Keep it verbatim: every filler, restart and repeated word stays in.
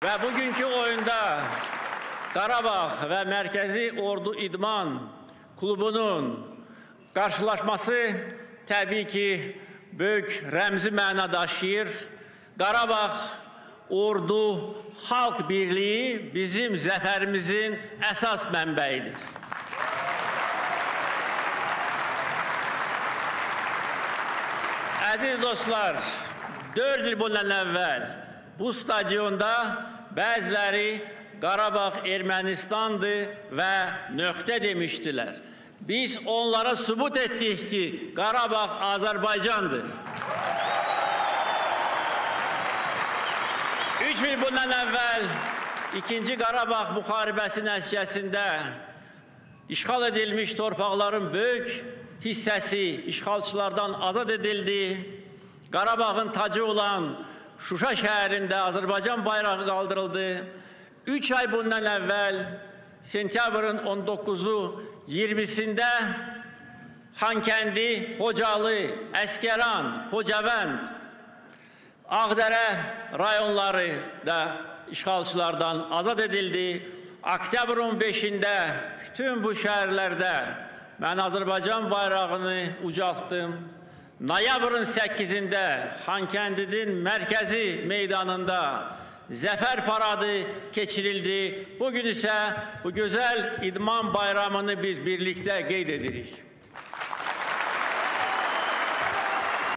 Ve bugünkü oyunda Qarabağ ve Merkezi Ordu İdman Klubunun karşılaşması tabii ki büyük rəmzi məna daşıyır. Qarabağ Ordu Halk Birliği bizim zəfərimizin əsas mənbəyidir. Əziz dostlar, dörd il bundan əvvəl bu stadionda bəziləri Qarabağ Ermənistandır və nöqtə demişdilər. Biz onlara sübut ettik ki Qarabağ Azərbaycandır. Üç il bundan əvvəl ikinci Qarabağ müharibəsi nəticəsində işğal edilmiş torpaqların böyük hissəsi işğalçılardan azad edildi. Qarabağın tacı olan Şuşa şəhərində Azərbaycan bayrağı qaldırıldı. Üç ay bundan əvvəl sentyabrın on doqquzu iyirmisində Xankəndi, Xocalı, Əskəran, Xocavənd, Ağdərə rayonları da işğalçılardan azad edildi. Oktyabr on beşində bütün bu şəhərlərdə mən Azərbaycan bayrağını ucaltdım. Noyabrın səkkizində Xankəndinin mərkəzi meydanında Zəfər paradı keçirildi. Bugün isə bu gözəl idman bayramını biz birlikdə qeyd edirik.